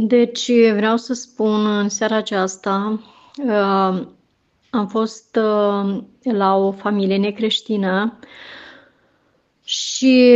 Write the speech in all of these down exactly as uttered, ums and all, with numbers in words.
Deci vreau să spun în seara aceasta, uh, am fost uh, la o familie necreștină și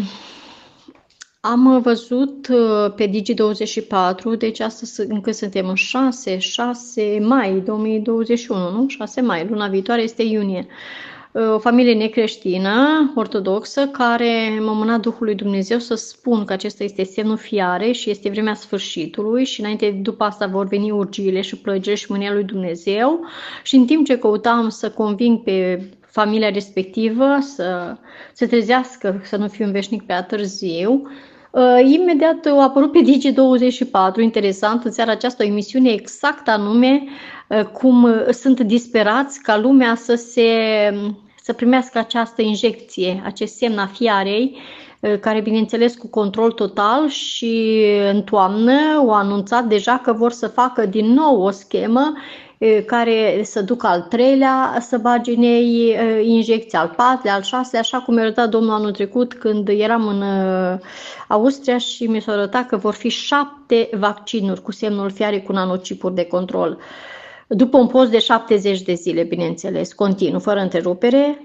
am văzut uh, pe Digi douăzeci și patru, deci astăzi încă suntem în șase, șase mai două mii douăzeci și unu, nu? șase mai, luna viitoare este iunie. O familie necreștină, ortodoxă, care m-a mânat Duhul lui Dumnezeu să spun că acesta este semnul fiarei și este vremea sfârșitului și înainte, după asta vor veni urgiile și plăgile și mânia lui Dumnezeu. Și în timp ce căutam să conving pe familia respectivă să se trezească, să nu fiu un veșnic prea târziu, imediat a apărut pe Digi douăzeci și patru, interesant, în seara aceasta o emisiune exact anume cum sunt disperați ca lumea să se să primească această injecție, acest semn a fiarei, care bineînțeles cu control total, și în toamnă au anunțat deja că vor să facă din nou o schemă care să ducă al treilea să bage în ei injecții, al patrulea, al șaselea, așa cum mi-a arătat domnul anul trecut când eram în Austria și mi s-a arătat că vor fi șapte vaccinuri cu semnul fiarei cu nanocipuri de control. După un post de șaptezeci de zile, bineînțeles, continuu, fără întrerupere.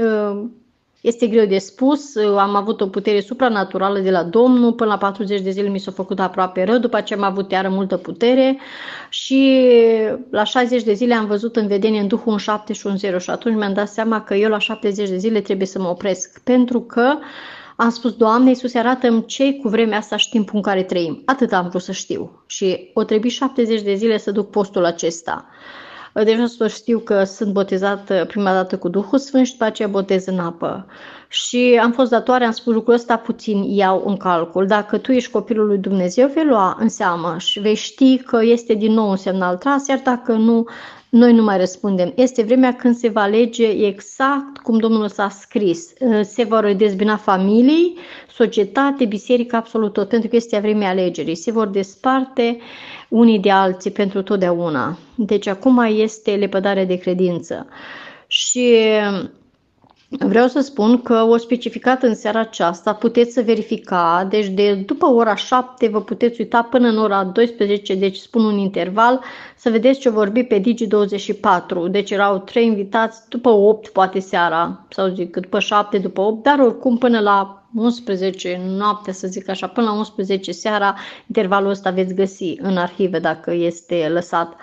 Este greu de spus, am avut o putere supranaturală de la Domnul, până la patruzeci de zile mi s-a făcut aproape rău, după aceea am avut iară multă putere și la șaizeci de zile am văzut în vedenie în Duhul un șapte și un zero și atunci mi-am dat seama că eu la șaptezeci de zile trebuie să mă opresc, pentru că am spus, Doamne Iisuse, arată-mi ce cu vremea asta și timpul în care trăim. Atât am vrut să știu și o trebuie șaptezeci de zile să duc postul acesta. Deja să știu că sunt botezată prima dată cu Duhul Sfânt și după aceea botez în apă. Și am fost datoare, am spus lucrul ăsta puțin iau în calcul. Dacă tu ești copilul lui Dumnezeu, vei lua în seamă și vei ști că este din nou un semnal tras, iar dacă nu, noi nu mai răspundem. Este vremea când se va alege exact cum Domnul s-a scris. Se vor dezbina familii, societate, biserică, absolut tot, pentru că este vremea alegerii. Se vor desparte unii de alții pentru totdeauna. Deci acum este lepădare de credință. Și vreau să spun că o specificat în seara aceasta, puteți să verifica, deci de după ora șapte vă puteți uita până în ora doisprezece, deci spun un interval, să vedeți ce vorbi pe Digi douăzeci și patru. Deci erau trei invitați după opt, poate seara, sau zic după șapte, după opt, dar oricum până la unsprezece noaptea, să zic așa, până la unsprezece seara, intervalul ăsta veți găsi în arhive dacă este lăsat.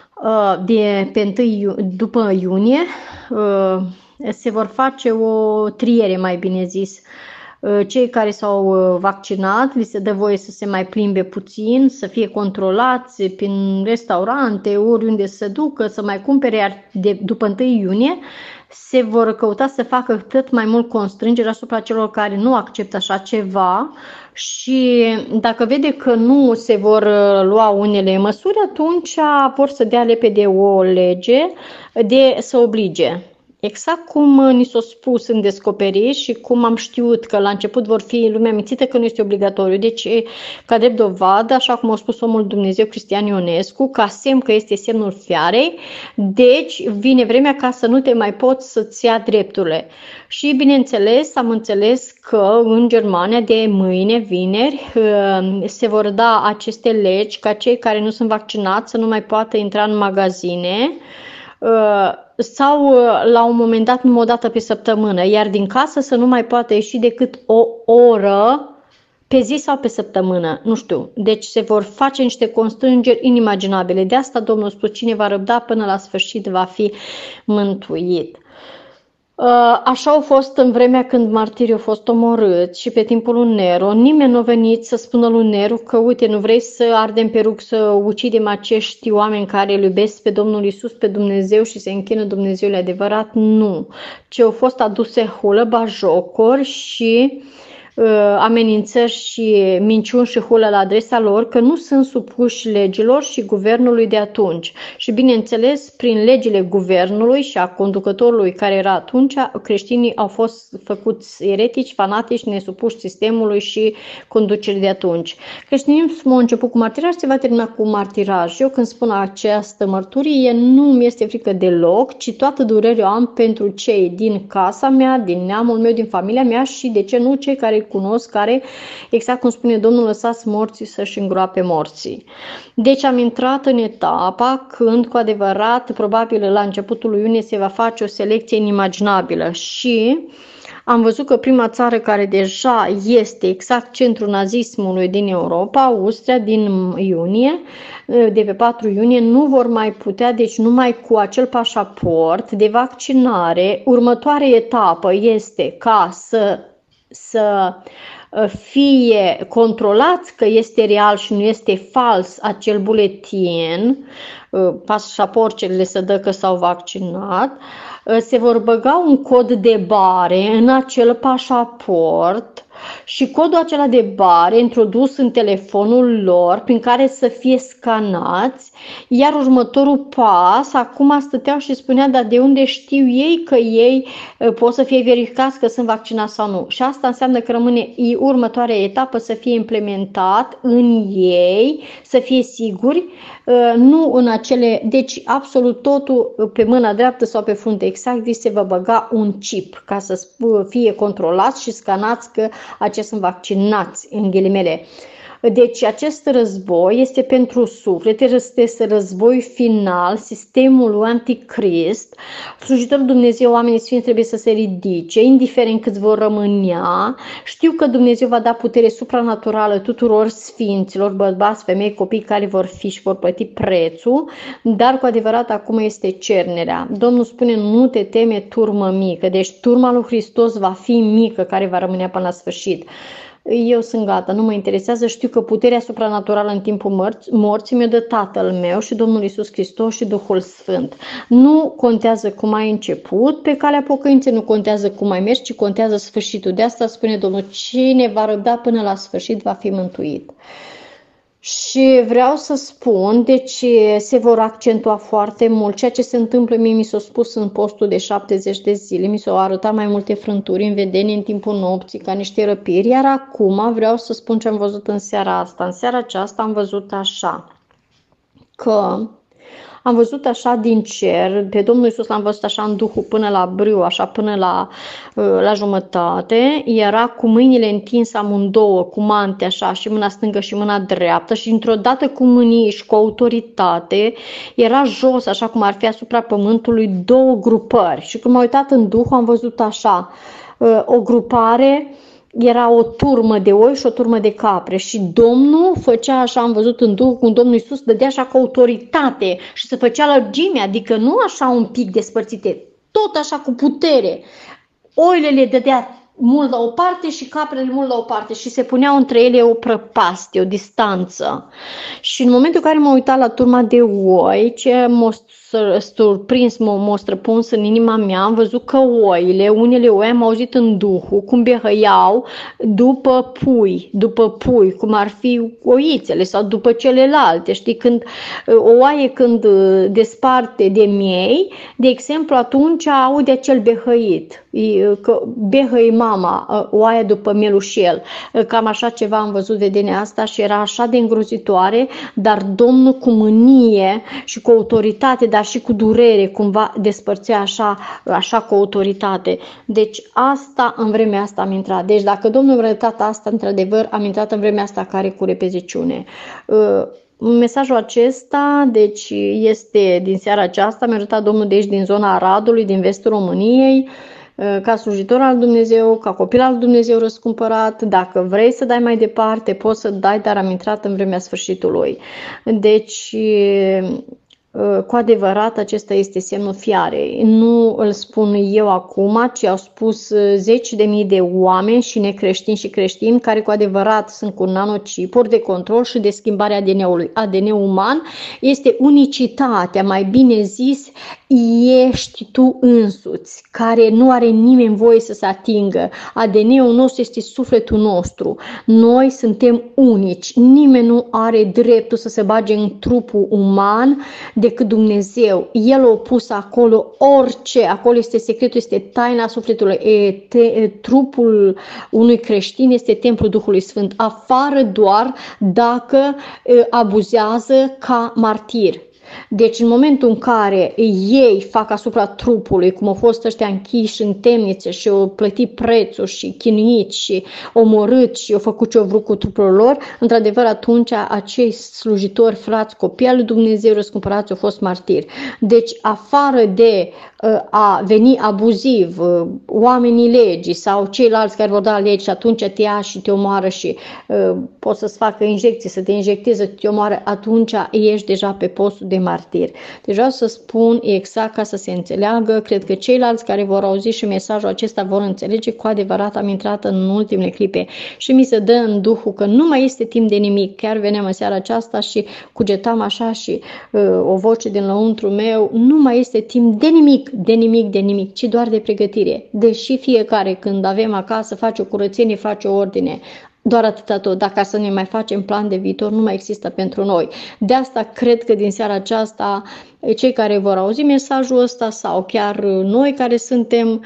De pe întâi după iunie se vor face o triere, mai bine zis. Cei care s-au vaccinat, li se dă voie să se mai plimbe puțin, să fie controlați prin restaurante, oriunde să se ducă, să mai cumpere, iar de, după întâi iunie se vor căuta să facă cât mai mult constrângere asupra celor care nu acceptă așa ceva și dacă vede că nu se vor lua unele măsuri, atunci vor să dea repede o lege de să oblige. Exact cum ni s-a spus în descoperiri și cum am știut că la început vor fi lumea mințită că nu este obligatoriu. Deci, ca drept dovadă, așa cum a spus omul Dumnezeu Cristian Ionescu, ca semn că este semnul fiarei, deci vine vremea ca să nu te mai poți să-ți ia drepturile. Și, bineînțeles, am înțeles că în Germania de mâine, vineri, se vor da aceste legi ca cei care nu sunt vaccinați să nu mai poată intra în magazine sau la un moment dat numai o dată pe săptămână, iar din casă să nu mai poată ieși decât o oră pe zi sau pe săptămână, nu știu. Deci se vor face niște constrângeri inimaginabile. De asta Domnul a spus, cine va răbda până la sfârșit va fi mântuit. Așa au fost în vremea când martirii au fost omorâți și pe timpul lui Nero. Nimeni nu a venit să spună lui Nero că, uite, nu vrei să ardem pe rug, să ucidem acești oameni care îl iubesc pe Domnul Iisus, pe Dumnezeu și se închină Dumnezeul adevărat? Nu. Ce au fost aduse hulă, bajocori și amenințări și minciuni și hulă la adresa lor, că nu sunt supuși legilor și guvernului de atunci. Și bineînțeles, prin legile guvernului și a conducătorului care era atunci, creștinii au fost făcuți eretici, fanatici, nesupuși sistemului și conducerii de atunci. Creștinismul a început cu martiraj, se va termina cu martiraj. Eu când spun această mărturie, nu mi este frică deloc, ci toată durerea o am pentru cei din casa mea, din neamul meu, din familia mea și, de ce nu, cei care cunosc, care, exact cum spune Domnul, lăsați morții să-și îngroape morții. Deci am intrat în etapa când, cu adevărat, probabil la începutul lui iunie se va face o selecție inimaginabilă și am văzut că prima țară care deja este exact centrul nazismului din Europa, Austria, din iunie, de pe patru iunie, nu vor mai putea, deci numai cu acel pașaport de vaccinare. Următoarea etapă este ca să, să fie controlați că este real și nu este fals acel buletin, pașaportele să dă că s-au vaccinat. Se vor băga un cod de bare în acel pașaport și codul acela de bare introdus în telefonul lor prin care să fie scanați, iar următorul pas, acum stăteau și spunea, dar de unde știu ei că ei pot să fie verificați că sunt vaccinați sau nu? Și asta înseamnă că rămâne următoarea etapă să fie implementat în ei, să fie siguri, nu în acele, deci absolut totul pe mâna dreaptă sau pe frunte, exact, deci se va băga un chip ca să fie controlați și scanați că aceia sunt vaccinați, în ghilimele. Deci acest război este pentru suflete, este război final, sistemul lui Anticrist. Slujitorul Dumnezeu, oamenii sfinți trebuie să se ridice, indiferent cât vor rămânea. Știu că Dumnezeu va da putere supranaturală tuturor sfinților, bărbați, femei, copii care vor fi și vor plăti prețul, dar cu adevărat acum este cernerea. Domnul spune, nu te teme, turmă mică, deci turma lui Hristos va fi mică, care va rămâne până la sfârșit. Eu sunt gata, nu mă interesează, știu că puterea supranaturală în timpul morții mi-o dă Tatăl meu și Domnul Iisus Hristos și Duhul Sfânt. Nu contează cum ai început pe calea pocăinței, nu contează cum ai mers, ci contează sfârșitul. De asta spune Domnul, cine va răbda până la sfârșit va fi mântuit. Și vreau să spun, deci se vor accentua foarte mult. Ceea ce se întâmplă, mie mi s-a spus în postul de șaptezeci de zile, mi s-au arătat mai multe frânturi în vedenie în timpul nopții, ca niște răpiri, iar acum vreau să spun ce am văzut în seara asta. În seara aceasta am văzut așa, că am văzut așa din cer, pe Domnul Iisus l-am văzut așa în Duhul până la brâu, așa până la, la jumătate, era cu mâinile întinse amândouă, cu mante așa, și mâna stângă și mâna dreaptă și într-o dată cu mânie și cu autoritate, era jos, așa cum ar fi asupra pământului, două grupări. Și când m-am uitat în Duh, am văzut așa, o grupare, era o turmă de oi și o turmă de capre și Domnul făcea așa, am văzut în Duh, cum Domnul Iisus dădea așa cu autoritate și se făcea lărgime, adică nu așa un pic despărțite, tot așa cu putere. Oile le dădea mult la o parte și caprele mult la o parte și se puneau între ele o prăpastie, o distanță. Și în momentul în care m-am uitat la turma de oi, ce m-a surprins, m-a străpuns în inima mea, am văzut că oile, unele oi am auzit în Duhul, cum behăiau după pui, după pui, cum ar fi oițele sau după celelalte. Știi, când o oaie când desparte de miei, de exemplu, atunci aude acel behăit, că behăi mama, oaia după mielușel. Cam așa ceva am văzut vedenia asta și era așa de îngrozitoare, dar Domnul cu mânie și cu autoritate, dar și cu durere, cumva despărțea așa, așa cu autoritate. Deci asta, în vremea asta am intrat. Deci dacă Domnul a arătat asta, într-adevăr, am intrat în vremea asta care cu repeziciune. Mesajul acesta, deci, este din seara aceasta, mi-a arătat Domnul de aici, din zona Aradului, din vestul României, ca slujitor al Dumnezeu, ca copil al Dumnezeu răscumpărat. Dacă vrei să dai mai departe, poți să dai, dar am intrat în vremea sfârșitului. Deci, cu adevărat, acesta este semnul fiarei. Nu îl spun eu acum, ci au spus zeci de mii de oameni și necreștini și creștini care cu adevărat sunt cu nanocipuri de control și de schimbare A D N-ului. A D N uman este unicitatea, mai bine zis, ești tu însuți, care nu are nimeni voie să se atingă. A D N-ul nostru este sufletul nostru. Noi suntem unici. Nimeni nu are dreptul să se bage în trupul uman decât Dumnezeu. El a pus acolo orice. Acolo este secretul, este taina sufletului. E, te, trupul unui creștin este templul Duhului Sfânt. Afară doar dacă e, abuzează ca martir. Deci în momentul în care ei fac asupra trupului, cum au fost ăștia închiși în temnițe și au plătit prețul și chinuiți și omorât și au făcut ce au vrut cu trupul lor, într-adevăr atunci acei slujitori, frați, copii al lui Dumnezeu răscumpărați au fost martiri. Deci afară de a veni abuziv, oamenii legii sau ceilalți care vor da legi și atunci te ia și te omoară și uh, poți să-ți facă injecții, să te injecteze, să te omoară, atunci ești deja pe postul de martir. Deci vreau să spun exact ca să se înțeleagă, cred că ceilalți care vor auzi și mesajul acesta vor înțelege cu adevărat. Am intrat în ultimele clipe și mi se dă în duhul că nu mai este timp de nimic. Chiar veneam în seara aceasta și cugetam așa și uh, o voce din lăuntru meu, nu mai este timp de nimic, de nimic, de nimic, ci doar de pregătire. Deși fiecare când avem acasă face o curățenie, face o ordine, doar atâta tot. Dacă să ne mai facem plan de viitor, nu mai există pentru noi. De asta cred că din seara aceasta cei care vor auzi mesajul ăsta sau chiar noi care suntem,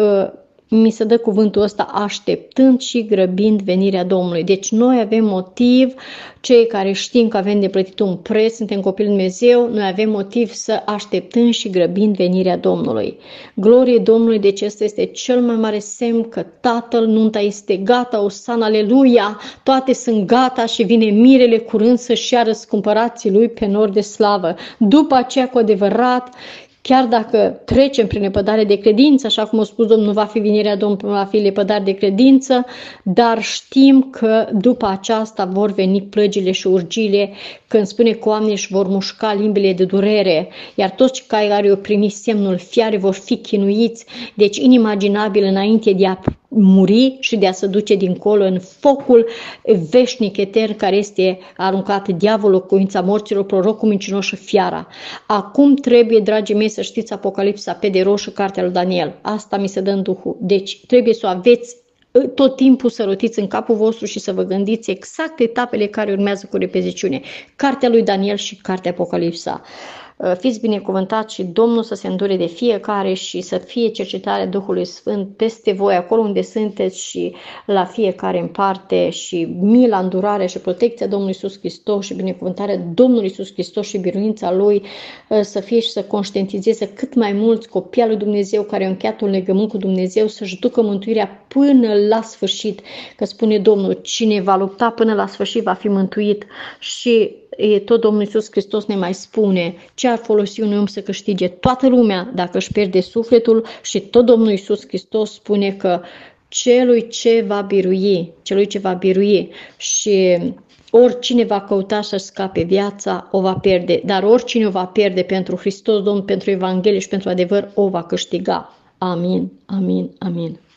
mi se dă cuvântul ăsta, așteptând și grăbind venirea Domnului. Deci noi avem motiv, cei care știm că avem de plătit un preț, suntem copii lui Dumnezeu, noi avem motiv să așteptăm și grăbind venirea Domnului. Glorie Domnului, deci ăsta este cel mai mare semn că Tatăl, nunta este gata, Osana, aleluia, toate sunt gata și vine mirele curând să-și ia răscumpărații lui pe nor de slavă. După aceea, cu adevărat, chiar dacă trecem prin lepădare de credință, așa cum a spus Domnul, nu va fi venirea Domnului, va fi lepădare de credință, dar știm că după aceasta vor veni plăgile și urgiile, când spune că oamenii își vor mușca limbile de durere, iar toți care au primit semnul fiare vor fi chinuiți, deci inimaginabil înainte de a muri și de a se duce dincolo în focul veșnic etern care este aruncat diavolul, cuința morților, prorocul mincinos și fiara. Acum trebuie, dragii mei, să știți Apocalipsa pe de roșu, cartea lui Daniel. Asta mi se dă în Duhul. Deci trebuie să o aveți tot timpul, să rotiți în capul vostru și să vă gândiți exact etapele care urmează cu repeziciune. Cartea lui Daniel și cartea Apocalipsa. Fiți binecuvântați și Domnul să se îndure de fiecare și să fie cercetarea Duhului Sfânt peste voi, acolo unde sunteți și la fiecare în parte, și mila, îndurare și protecția Domnului Iisus Hristos și binecuvântarea Domnului Iisus Hristos și biruința Lui să fie și să conștientizeze cât mai mulți copii al lui Dumnezeu care au încheiat un legământ cu Dumnezeu să-și ducă mântuirea până la sfârșit, că spune Domnul, cine va lupta până la sfârșit va fi mântuit. Și e tot Domnul Iisus Hristos ne mai spune ce ar folosi un om să câștige toată lumea dacă își pierde sufletul, și tot Domnul Iisus Hristos spune că celui ce va birui, celui ce va birui și oricine va căuta să-și scape viața o va pierde, dar oricine o va pierde pentru Hristos, Domnul, pentru Evanghelie și pentru adevăr o va câștiga. Amin, amin, amin.